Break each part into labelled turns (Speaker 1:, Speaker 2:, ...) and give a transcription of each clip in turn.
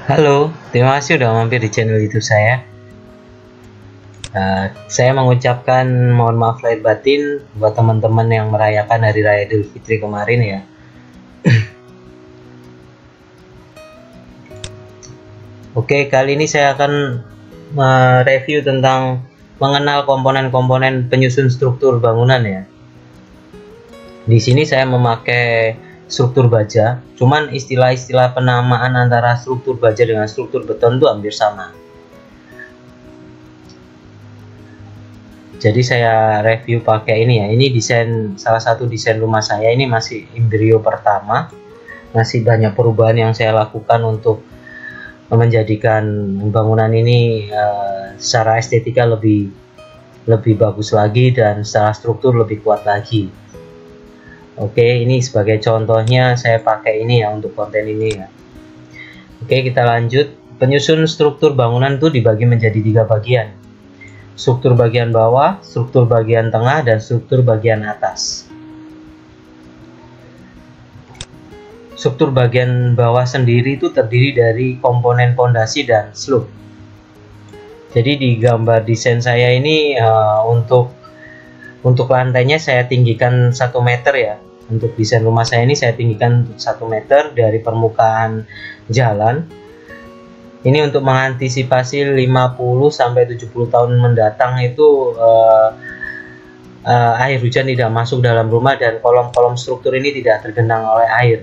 Speaker 1: Halo, terima kasih udah mampir di channel YouTube saya. Saya mengucapkan mohon maaf lahir batin buat teman-teman yang merayakan Hari Raya Idul Fitri kemarin ya. Oke, kali ini saya akan mereview tentang mengenal komponen-komponen penyusun struktur bangunan ya. Di sini saya memakai struktur baja, cuman istilah-istilah penamaan antara struktur baja dengan struktur beton itu hampir sama. Jadi saya review pakai ini ya. Ini desain, salah satu desain rumah saya. Ini masih embrio pertama, masih banyak perubahan yang saya lakukan untuk menjadikan bangunan ini secara estetika lebih bagus lagi dan secara struktur lebih kuat lagi. Oke, ini sebagai contohnya saya pakai ini ya untuk konten ini ya. Oke, kita lanjut. Penyusun struktur bangunan itu dibagi menjadi 3 bagian. Struktur bagian bawah, struktur bagian tengah, dan struktur bagian atas. Struktur bagian bawah sendiri itu terdiri dari komponen pondasi dan slope. Jadi di gambar desain saya ini untuk lantainya saya tinggikan 1 meter ya. Untuk desain rumah saya ini saya tinggikan 1 meter dari permukaan jalan. Ini untuk mengantisipasi 50-70 tahun mendatang itu air hujan tidak masuk dalam rumah dan kolom-kolom struktur ini tidak tergenang oleh air.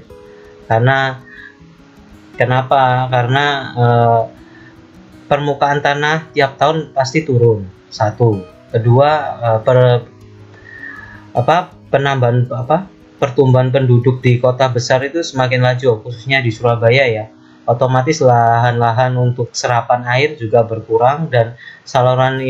Speaker 1: Kenapa? Karena permukaan tanah tiap tahun pasti turun. Satu, kedua, pertumbuhan penduduk di kota besar itu semakin laju, khususnya di Surabaya ya. Otomatis lahan-lahan untuk serapan air juga berkurang dan saluran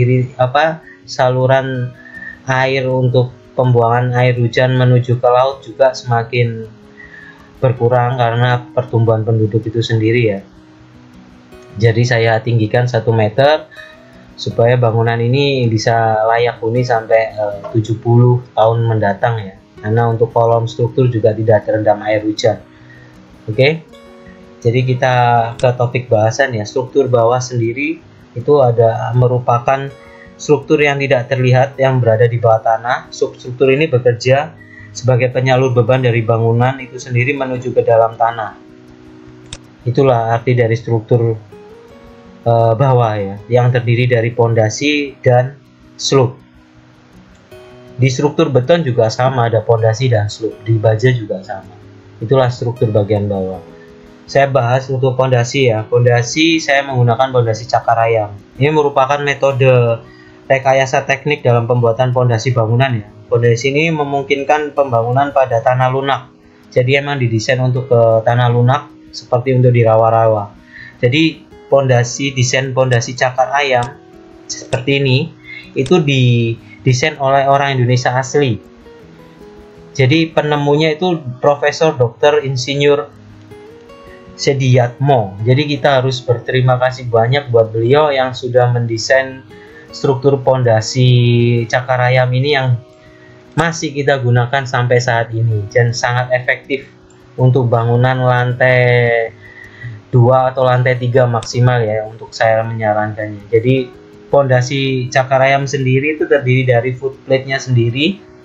Speaker 1: air untuk pembuangan air hujan menuju ke laut juga semakin berkurang karena pertumbuhan penduduk itu sendiri ya. Jadi saya tinggikan 1 meter supaya bangunan ini bisa layak huni sampai 70 tahun mendatang ya. Karena untuk kolom struktur juga tidak terendam air hujan. Oke. Jadi kita ke topik bahasan ya. Struktur bawah sendiri itu merupakan struktur yang tidak terlihat yang berada di bawah tanah. Struktur ini bekerja sebagai penyalur beban dari bangunan itu sendiri menuju ke dalam tanah. Itulah arti dari struktur bawah ya, yang terdiri dari pondasi dan slope. Di struktur beton juga sama, ada pondasi dan slope. Di baja juga sama. Itulah struktur bagian bawah. Saya bahas untuk pondasi ya. Pondasi saya menggunakan pondasi cakar ayam. Ini merupakan metode rekayasa teknik dalam pembuatan pondasi bangunan ya. Pondasi ini memungkinkan pembangunan pada tanah lunak. Jadi emang didesain untuk ke tanah lunak seperti untuk di rawa-rawa. Jadi desain pondasi cakar ayam seperti ini itu didesain oleh orang Indonesia asli. Jadi penemunya itu Profesor Dr. Insinyur Sediatmo. Jadi kita harus berterima kasih banyak buat beliau yang sudah mendesain struktur pondasi cakar ayam ini yang masih kita gunakan sampai saat ini dan sangat efektif untuk bangunan lantai 2 atau lantai 3 maksimal ya untuk saya menyarankannya. Jadi pondasi cakar ayam sendiri itu terdiri dari footplate-nya sendiri.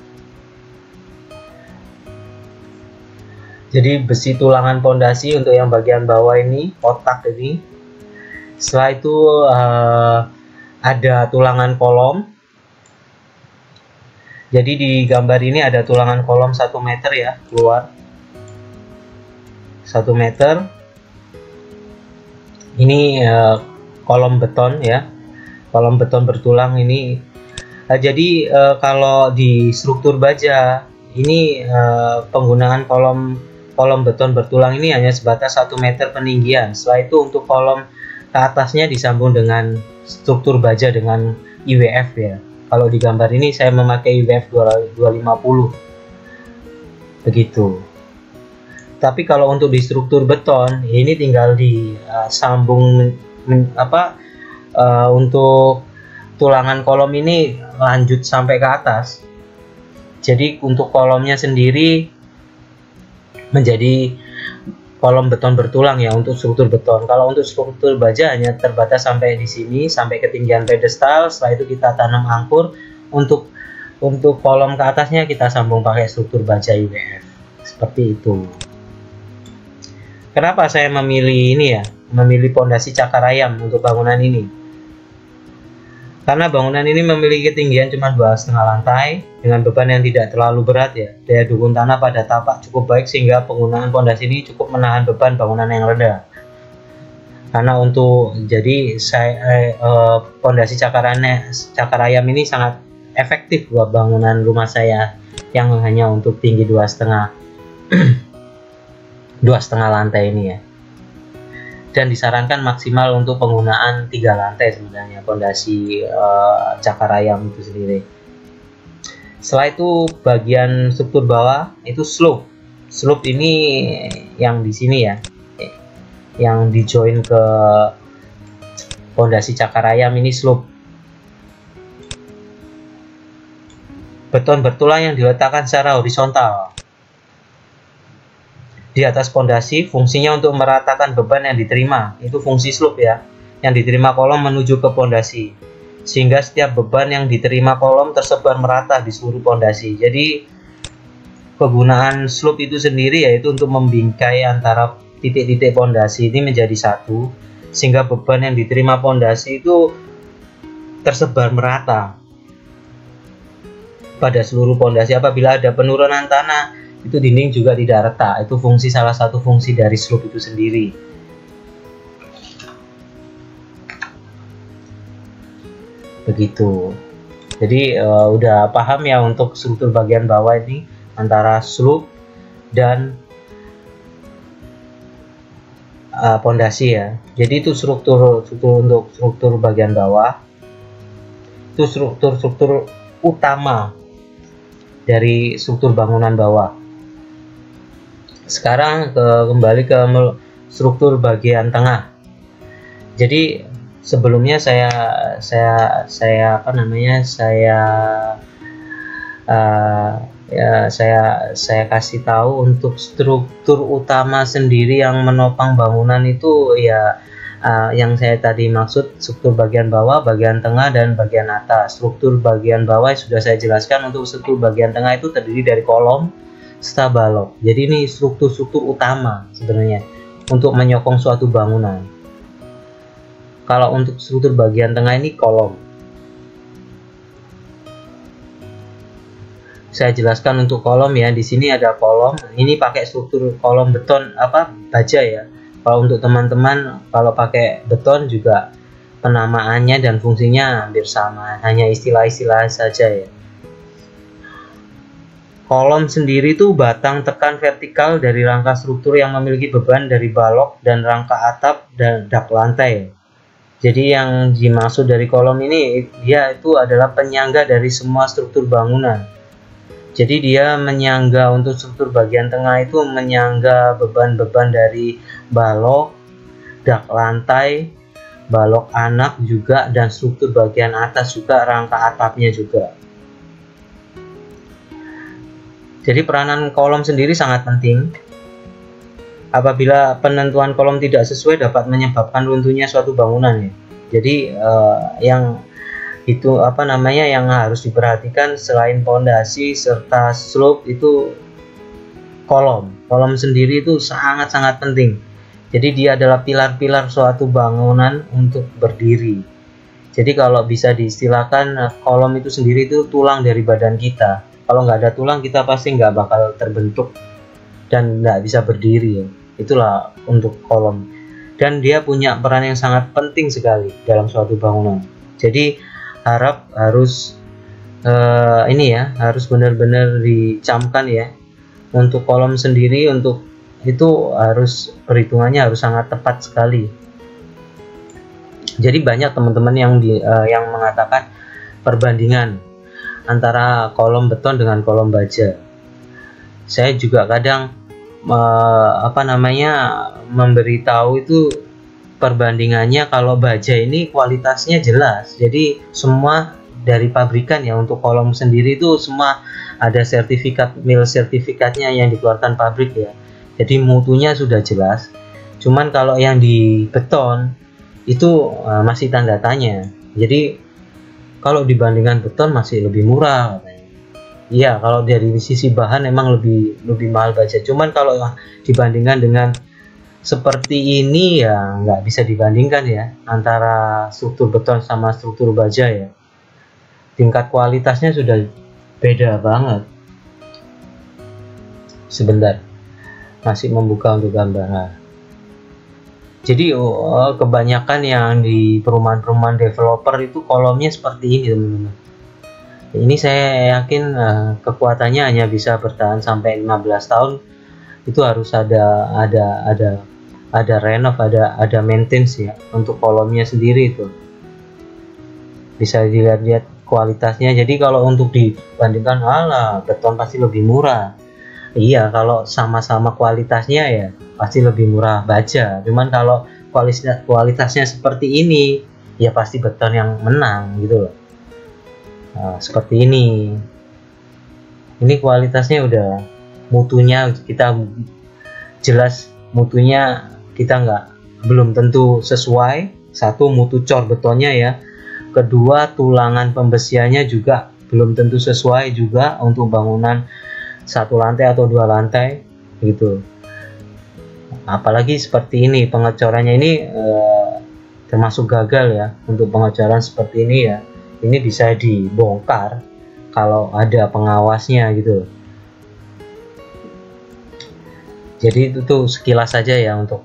Speaker 1: Jadi besi tulangan pondasi untuk yang bagian bawah ini, kotak ini. Setelah itu ada tulangan kolom. Jadi di gambar ini ada tulangan kolom 1 meter ya, keluar 1 meter. Ini kolom beton ya, kolom beton bertulang ini. Jadi kalau di struktur baja ini penggunaan kolom beton bertulang ini hanya sebatas 1 meter peninggian. Setelah itu untuk kolom ke atasnya disambung dengan struktur baja dengan IWF ya. Kalau di gambar ini saya memakai IWF 250 begitu. Tapi kalau untuk di struktur beton ini tinggal disambung untuk tulangan kolom ini lanjut sampai ke atas. Jadi untuk kolomnya sendiri menjadi kolom beton bertulang ya untuk struktur beton. Kalau untuk struktur baja hanya terbatas sampai di sini, sampai ketinggian pedestal. Setelah itu kita tanam angkur. Untuk kolom ke atasnya kita sambung pakai struktur baja IWF. Seperti itu. Kenapa saya memilih ini ya? Memilih pondasi cakar ayam untuk bangunan ini. Karena bangunan ini memiliki ketinggian cuma 2,5 lantai dengan beban yang tidak terlalu berat ya. Daya dukung tanah pada tapak cukup baik sehingga penggunaan pondasi ini cukup menahan beban bangunan yang rendah. Karena jadi pondasi cakar ayam ini sangat efektif buat bangunan rumah saya yang hanya untuk tinggi 2,5 lantai ini ya. Dan disarankan maksimal untuk penggunaan 3 lantai sebenarnya pondasi cakar ayam itu sendiri. Setelah itu bagian struktur bawah itu slope. Slope ini yang di sini ya, yang di join ke pondasi cakar ayam ini slope. Beton bertulang yang diletakkan secara horizontal di atas pondasi, fungsinya untuk meratakan beban yang diterima. Itu fungsi slope ya, yang diterima kolom menuju ke pondasi, sehingga setiap beban yang diterima kolom tersebar merata di seluruh pondasi. Jadi penggunaan slope itu sendiri yaitu untuk membingkai antara titik-titik pondasi ini menjadi satu, sehingga beban yang diterima pondasi itu tersebar merata pada seluruh pondasi. Apabila ada penurunan tanah, itu dinding juga tidak retak. Itu salah satu fungsi dari slope itu sendiri. Begitu. Jadi udah paham ya untuk struktur bagian bawah ini antara slope dan pondasi ya. Jadi itu struktur untuk struktur bagian bawah. Itu struktur utama dari struktur bangunan bawah. Sekarang kembali ke struktur bagian tengah. Jadi sebelumnya saya kasih tahu untuk struktur utama sendiri yang menopang bangunan itu ya, yang saya tadi maksud struktur bagian bawah, bagian tengah, dan bagian atas. Struktur bagian bawah sudah saya jelaskan. Untuk struktur bagian tengah itu terdiri dari kolom serta balok. Jadi ini struktur utama sebenarnya untuk menyokong suatu bangunan. Kalau untuk struktur bagian tengah ini kolom. Saya jelaskan untuk kolom ya. Di sini ada kolom. Ini pakai struktur kolom beton baja ya. Kalau untuk teman-teman kalau pakai beton juga penamaannya dan fungsinya hampir sama, hanya istilah-istilah saja ya. Kolom sendiri itu batang tekan vertikal dari rangka struktur yang memiliki beban dari balok dan rangka atap dan dak lantai. Jadi yang dimaksud dari kolom ini, dia itu adalah penyangga dari semua struktur bangunan. Jadi dia menyangga untuk struktur bagian tengah itu menyangga beban-beban dari balok, dak lantai, balok anak juga, dan struktur bagian atas juga, rangka atapnya juga. Jadi peranan kolom sendiri sangat penting. Apabila penentuan kolom tidak sesuai dapat menyebabkan runtuhnya suatu bangunan ya. Jadi yang harus diperhatikan selain pondasi serta slope itu kolom. Kolom sendiri itu sangat-sangat penting. Jadi dia adalah pilar-pilar suatu bangunan untuk berdiri. Jadi kalau bisa diistilahkan kolom itu sendiri itu tulang dari badan kita. Kalau nggak ada tulang kita pasti nggak bakal terbentuk dan nggak bisa berdiri ya. Itulah untuk kolom. Dan dia punya peran yang sangat penting sekali dalam suatu bangunan. Jadi harus benar-benar dicamkan ya. Untuk kolom sendiri untuk itu harus perhitungannya harus sangat tepat sekali. Jadi banyak teman-teman yang mengatakan perbandingan antara kolom beton dengan kolom baja. Saya juga kadang memberitahu itu perbandingannya. Kalau baja ini kualitasnya jelas, jadi semua dari pabrikan ya. Untuk kolom sendiri itu semua ada sertifikat, mil sertifikatnya yang dikeluarkan pabrik ya. jadi mutunya sudah jelas. Cuman kalau yang di beton itu masih tanda tanya. Jadi kalau dibandingkan beton masih lebih murah katanya. Iya, kalau dari sisi bahan emang lebih mahal baja. Cuman kalau dibandingkan dengan seperti ini ya nggak bisa dibandingkan ya, antara struktur beton sama struktur baja ya. Tingkat kualitasnya sudah beda banget. Sebentar, masih membuka untuk gambaran. Jadi kebanyakan yang di perumahan-perumahan developer itu kolomnya seperti ini teman-teman. Ini saya yakin kekuatannya hanya bisa bertahan sampai 15 tahun. Itu harus ada renov, ada maintenance ya untuk kolomnya sendiri itu. Bisa dilihat-lihat kualitasnya. Jadi kalau untuk dibandingkan beton pasti lebih murah. Iya, kalau sama-sama kualitasnya ya pasti lebih murah baja. Cuman kalau kualitasnya seperti ini ya pasti beton yang menang gitu loh. Seperti ini kualitasnya udah, mutunya kita jelas, mutunya kita belum tentu sesuai. Satu, mutu cor betonnya ya. Kedua, tulangan pembesiannya juga belum tentu sesuai juga untuk bangunan 1 lantai atau 2 lantai gitu. Apalagi seperti ini, pengecorannya ini termasuk gagal ya. Untuk pengecoran seperti ini ya, ini bisa dibongkar kalau ada pengawasnya gitu. Jadi itu tuh sekilas saja ya untuk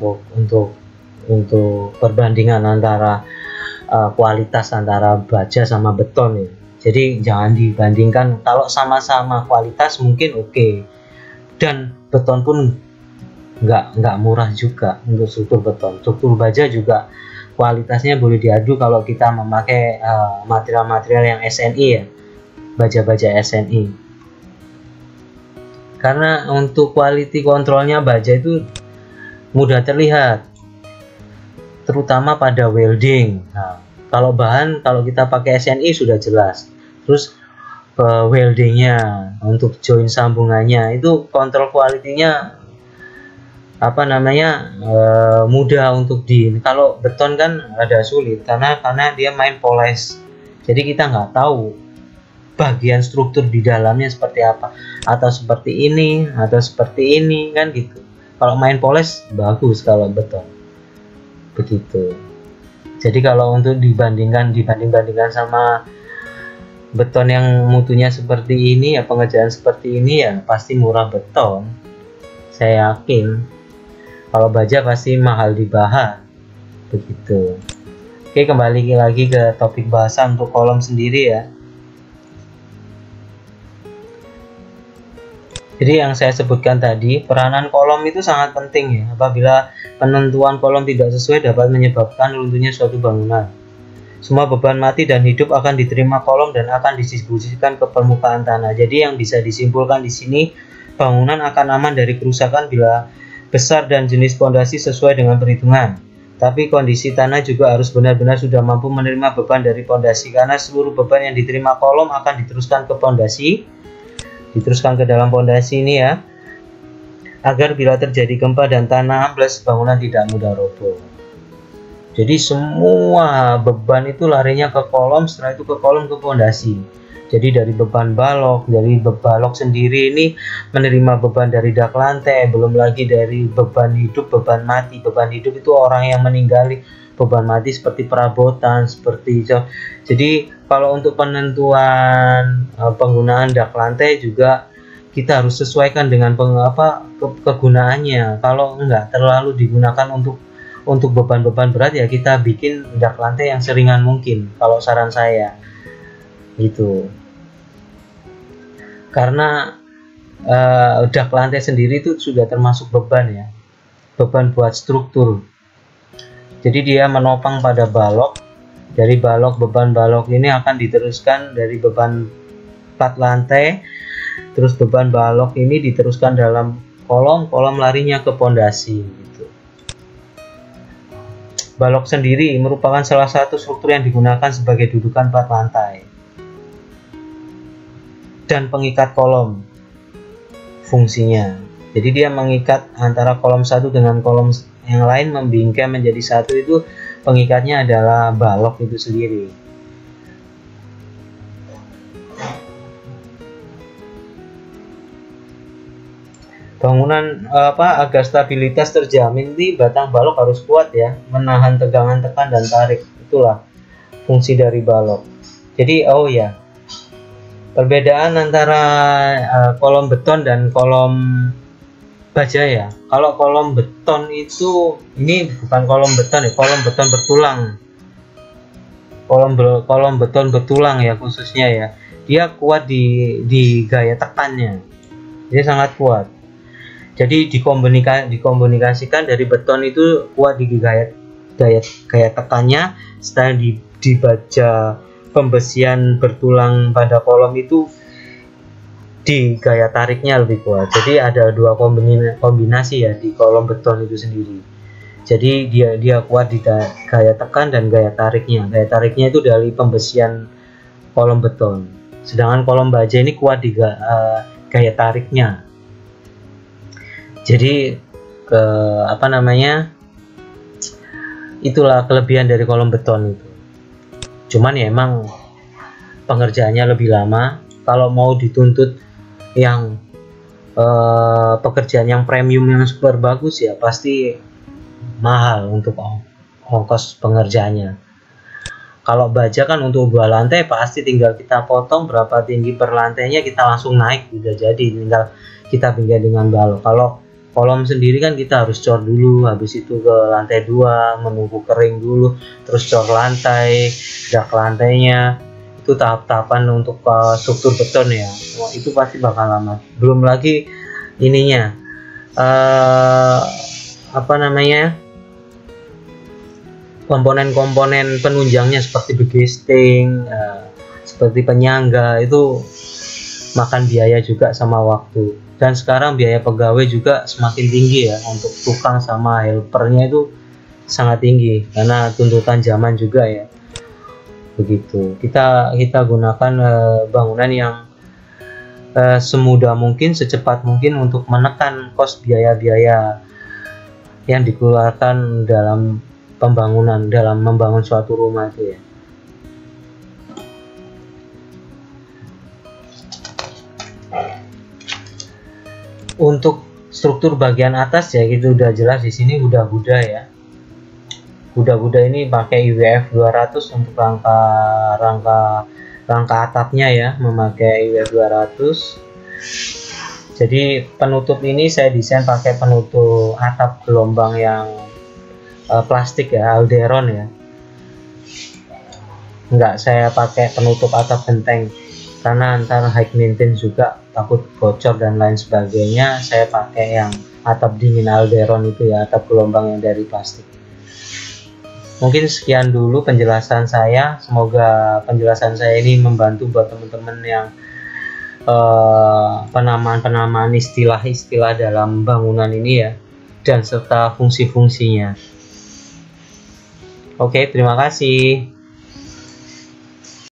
Speaker 1: perbandingan antara kualitas antara baja sama beton ya. Jadi jangan dibandingkan. Kalau sama-sama kualitas mungkin oke. Dan beton pun nggak murah juga untuk struktur beton. Struktur baja juga kualitasnya boleh diadu kalau kita memakai material-material yang SNI ya, baja-baja SNI. Karena untuk quality controlnya baja itu mudah terlihat, terutama pada welding. Nah, kalau kita pakai SNI sudah jelas. Terus weldingnya, untuk join sambungannya itu kontrol kualitinya mudah untuk kalau beton kan ada sulit karena dia main poles. Jadi kita nggak tahu bagian struktur di dalamnya seperti apa, atau seperti ini atau seperti ini kan gitu. Kalau main poles bagus kalau beton begitu. Jadi kalau untuk dibandingkan sama beton yang mutunya seperti ini ya, pengerjaan seperti ini ya pasti murah beton, saya yakin. Kalau baja pasti mahal di bahan begitu. Oke, kembali lagi ke topik bahasan untuk kolom sendiri ya. Jadi yang saya sebutkan tadi, peranan kolom itu sangat penting ya. Apabila penentuan kolom tidak sesuai dapat menyebabkan runtuhnya suatu bangunan. Semua beban mati dan hidup akan diterima kolom dan akan didistribusikan ke permukaan tanah. Jadi yang bisa disimpulkan di sini, bangunan akan aman dari kerusakan bila besar dan jenis fondasi sesuai dengan perhitungan. Tapi kondisi tanah juga harus benar-benar sudah mampu menerima beban dari fondasi, karena seluruh beban yang diterima kolom akan diteruskan ke fondasi, diteruskan ke dalam fondasi ini ya, agar bila terjadi gempa dan tanah ambles, bangunan tidak mudah roboh. Jadi semua beban itu larinya ke kolom, setelah itu ke kolom, ke fondasi. Jadi dari beban balok, sendiri ini menerima beban dari dak lantai, belum lagi dari beban hidup, beban mati. Beban hidup itu orang yang meninggali, beban mati seperti perabotan, seperti itu. Jadi kalau untuk penentuan penggunaan dak lantai juga kita harus sesuaikan dengan kegunaannya. Kalau enggak terlalu digunakan untuk beban-beban berat ya kita bikin dak lantai yang seringan mungkin, kalau saran saya gitu. Karena dak lantai sendiri itu sudah termasuk beban ya, beban buat struktur. Jadi dia menopang pada balok. Dari balok, beban balok ini akan diteruskan dari beban plat lantai, terus beban balok ini diteruskan dalam kolom larinya ke fondasi gitu. Balok sendiri merupakan salah satu struktur yang digunakan sebagai dudukan plat lantai dan pengikat kolom fungsinya Jadi dia mengikat antara kolom satu dengan kolom yang lain, membingkai menjadi satu. Itu pengikatnya adalah balok itu sendiri. Bangunan agar stabilitas terjamin, di batang balok harus kuat ya, menahan tegangan tekan dan tarik. Itulah fungsi dari balok. Jadi oh ya, perbedaan antara kolom beton dan kolom baja ya. Kalau kolom beton itu, ini bukan kolom beton ya, kolom beton bertulang. Kolom beton bertulang ya khususnya ya. Dia kuat di gaya tekannya. Dia sangat kuat. Jadi dikomunikasikan dari beton itu kuat di gaya tekannya, setelah di baja pembesian bertulang pada kolom itu di gaya tariknya lebih kuat. Jadi ada dua kombinasi ya di kolom beton itu sendiri. Jadi dia kuat di gaya tekan dan gaya tariknya. Gaya tariknya itu dari pembesian kolom beton. Sedangkan kolom baja ini kuat di gaya tariknya. Jadi itulah kelebihan dari kolom beton itu. Cuman ya emang pengerjaannya lebih lama. Kalau mau dituntut yang pekerjaan yang premium yang super bagus ya pasti mahal untuk ongkos pengerjaannya. Kalau baja kan untuk 2 lantai pasti tinggal kita potong berapa tinggi per lantainya, kita langsung naik, udah jadi, tinggal kita bingkai dengan balok. Kalau kolom sendiri kan kita harus cor dulu, habis itu ke lantai 2 menunggu kering dulu, terus cor lantai, dak lantainya, itu tahap-tahapan untuk struktur beton ya. Wah, itu pasti bakal lama. Belum lagi ininya komponen-komponen penunjangnya seperti begesting, seperti penyangga, itu makan biaya juga sama waktu. Dan sekarang biaya pegawai juga semakin tinggi ya, untuk tukang sama helpernya itu sangat tinggi karena tuntutan zaman juga ya. Begitu. Kita gunakan bangunan yang semudah mungkin, secepat mungkin untuk menekan kos biaya-biaya yang dikeluarkan dalam pembangunan, dalam membangun suatu rumah itu ya. Untuk struktur bagian atas ya itu udah jelas di sini, Huda-Huda ya. Huda-Huda ini pakai IWF 200 untuk rangka atapnya ya, memakai IWF 200. Jadi penutup ini saya desain pakai penutup atap gelombang yang plastik ya, Alderon ya. Enggak saya pakai penutup atap genteng karena antar high maintenance juga, takut bocor dan lain sebagainya. Saya pakai yang atap dingin Alderon itu ya, atap gelombang yang dari plastik. Mungkin sekian dulu penjelasan saya. Semoga penjelasan saya ini membantu buat teman-teman yang penamaan istilah-istilah dalam bangunan ini ya, dan serta fungsi-fungsinya. Oke, terima kasih.